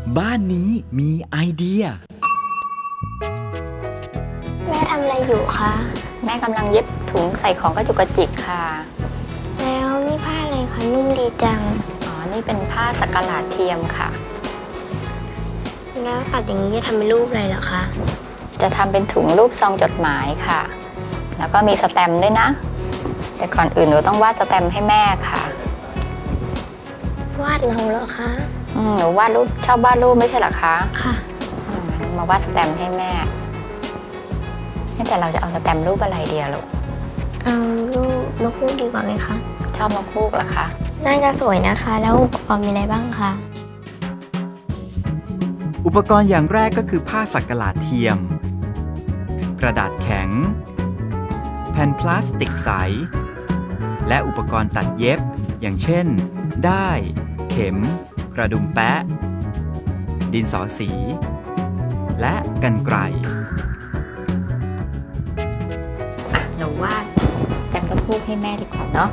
บ้านนี้มีไอเดียแม่ทำอะไรอยู่คะแม่กำลังเย็บถุงใส่ของกระจุกกระจิกค่ะแล้วนี่ผ้าอะไรคะนุ่มดีจังนี่เป็นผ้าสักหลาดเทียมค่ะแล้วตัดอย่างนี้จะทำเป็นรูปอะไรเหรอคะจะทำเป็นถุงรูปซองจดหมายค่ะแล้วก็มีสแตมป์ด้วยนะแต่ก่อนอื่นหนูต้องวาดสแตมป์ให้แม่ค่ะวาดเราเหรอคะหนูวาดรูปชอบวาดรูปไม่ใช่เหรอคะค่ะมาวาดสแตมป์ให้แม่แต่เราจะเอาสแตมป์รูปอะไรเดียวลูกเอารูปนกฮูกดีกว่าไหมคะชอบนกฮูกเหรอคะน่าจะสวยนะคะแล้วอุปกรณ์มีอะไรบ้างคะอุปกรณ์อย่างแรกก็คือผ้าสักหลาดเทียมกระดาษแข็งแผ่นพลาสติกใสและอุปกรณ์ตัดเย็บอย่างเช่นด้ายเข็มกระดุมแปะดินสอสีและกรรไกรหนูวาดแตมป์นกฮูกให้แม่ดีกว่าเนาะ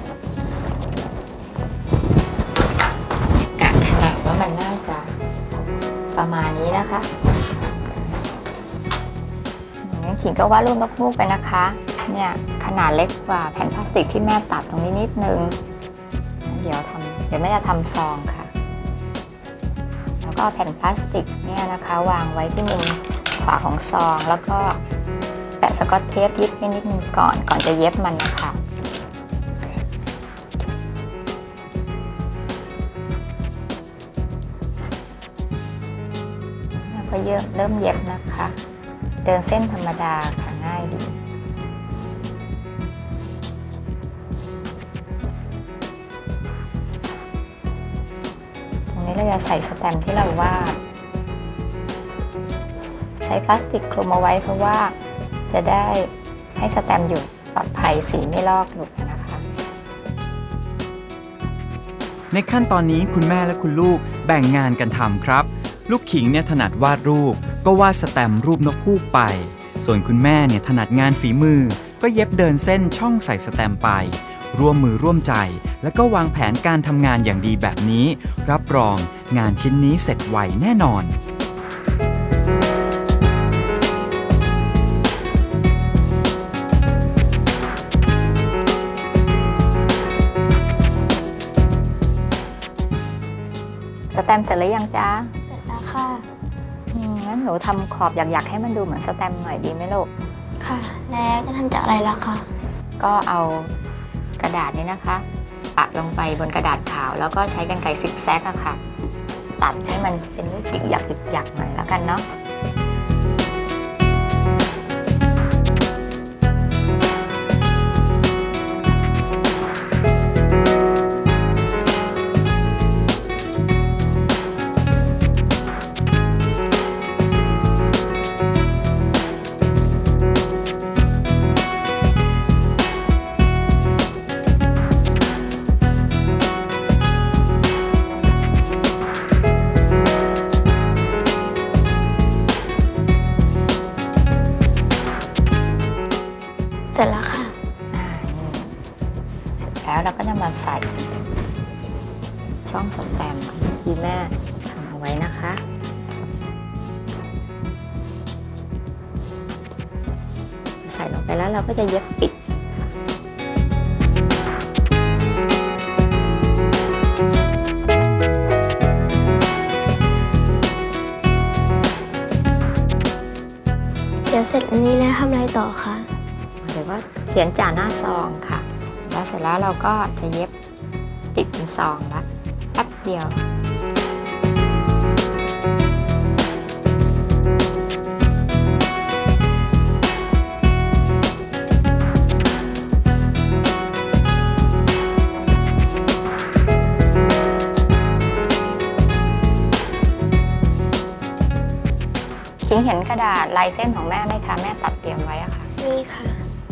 กะขนาดว่ามันน่าจะประมาณนี้นะคะขิงก็วาดรูปนกฮูกไปนะคะเนี่ยขนาดเล็กกว่าแผ่นพลาสติกที่แม่ตัดตรงนี้นิดนึงเดี๋ยวแม่จะทำซองค่ะแล้วก็แผ่นพลาสติกเนี่ยนะคะวางไว้ที่มุมขวาของซองแล้วก็แปะสกอตเทปยึดไว้นิดนึงก่อนจะเย็บมันนะคะแล้วก็เริ่มเย็บนะคะเดินเส้นธรรมดาค่ะง่ายดีตรงนี้เราจะใส่สแตมป์ที่เราวาดใช้พลาสติกคลุมเอาไว้เพราะว่าจะได้ให้สแตมป์อยู่ปลอดภัยสีไม่ลอกหลุดนะคะในขั้นตอนนี้คุณแม่และคุณลูกแบ่งงานกันทำครับลูกขิงเนี่ยถนัดวาดรูปก็วาดสแตมป์รูปนกฮูกไปส่วนคุณแม่เนี่ยถนัดงานฝีมือก็เย็บเดินเส้นช่องใส่สแตมป์ไปร่วมมือร่วมใจแล้วก็วางแผนการทำงานอย่างดีแบบนี้รับรองงานชิ้นนี้เสร็จไวแน่นอนสแตมป์เสร็จหรือยังจ๊ะเสร็จแล้วค่ะงั้นหนูทำขอบอยากให้มันดูเหมือนสแตมป์หน่อยดีไหมลูกค่ะแล้วจะทำจากอะไรล่ะคะก็เอากระดาษนี้นะคะปะลงไปบนกระดาษขาวแล้วก็ใช้กรรไกรซิกแซกอะค่ะตัดให้มันเป็นรูปหยักหน่อยแล้วกันเนาะเสร็จแล้วค่ะนี่เสร็จแล้วเราก็จะมาใส่ช่องสแตมป์ที่แม่ทำเอาไว้นะคะใส่ลงไปแล้วเราก็จะเย็บปิดเดี๋ยวเสร็จอันนี้แล้วทำอะไรต่อคะหรือว่าเขียนจ่าหน้าซองค่ะแล้วเสร็จแล้วเราก็จะเย็บติดเป็นซองละแป๊บเดียวขิงเห็นกระดาษลายเส้นของแม่ไหมคะแม่ตัดเตรียมไว้อะค่ะนี่ค่ะ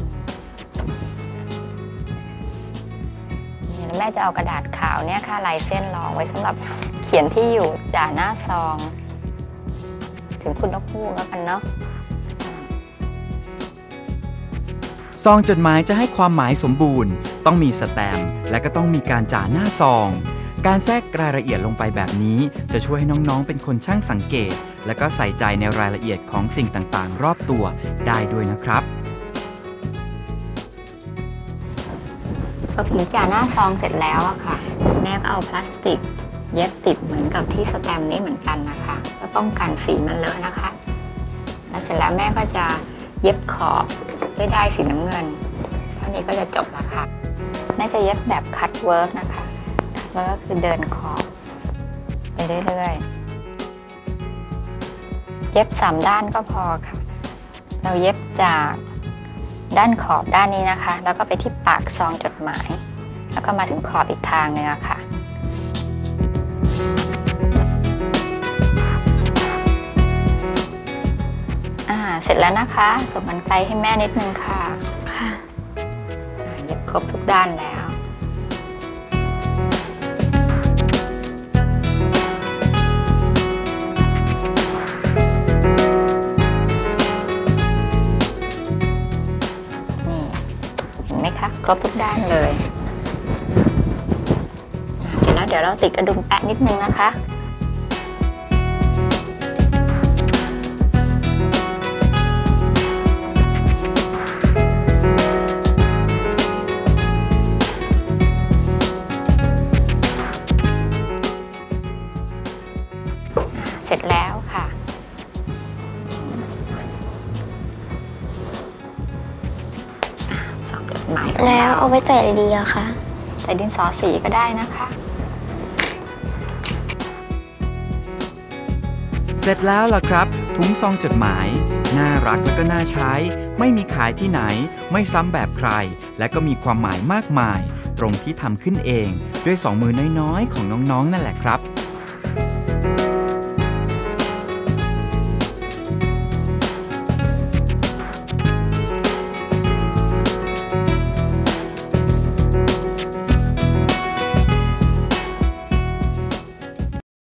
แม่จะเอากระดาษขาวเนี่ยค่ะลายเส้นรองไว้สำหรับเขียนที่อยู่จ่าหน้าซองถึงคุณนกฮูกแล้วกันเนาะซองจดหมายจะให้ความหมายสมบูรณ์ต้องมีสแตมป์และก็ต้องมีการจ่าหน้าซองการแทรกรายละเอียดลงไปแบบนี้จะช่วยให้น้องๆเป็นคนช่างสังเกตและก็ใส่ใจในรายละเอียดของสิ่งต่างๆรอบตัวได้ด้วยนะครับพอขิงจ่าหน้าซองเสร็จแล้วอะค่ะแม่ก็เอาพลาสติกเย็บติดเหมือนกับที่สแตมป์นี้เหมือนกันนะคะเพื่อป้องกันสีมันเลอะนะคะแล้วเสร็จแล้วแม่ก็จะเย็บขอบด้วยด้ายสีน้ำเงินเท่านี้ก็จะจบแล้วค่ะแม่จะเย็บแบบคัตเวิร์กนะคะคัตเวิร์กคือเดินขอบไปเรื่อยๆเย็บ3ด้านก็พอค่ะเราเย็บจากด้านขอบด้านนี้นะคะแล้วก็ไปที่ปากซองจดหมายแล้วก็มาถึงขอบอีกทางนึงอะค่ะเสร็จแล้วนะคะส่งกันไกลให้แม่นิดนึงค่ะค่ะเย็บครบทุกด้านแล้วนี่เห็นไหมคะครบทุกด้านเลยเสร็จแล้วเดี๋ยวเราติดกระดุมแปะนิดนึงนะคะเสร็จแล้วค่ะซองจดหมายแล้วเอาไว้ใส่อะไรดีอะคะใส่ดินสอสีก็ได้นะคะเสร็จแล้วล่ะครับถุงซองจดหมายน่ารักและก็น่าใช้ไม่มีขายที่ไหนไม่ซ้ำแบบใครและก็มีความหมายมากมายตรงที่ทำขึ้นเองด้วย2 มือน้อยๆของน้องๆนั่นแหละครับ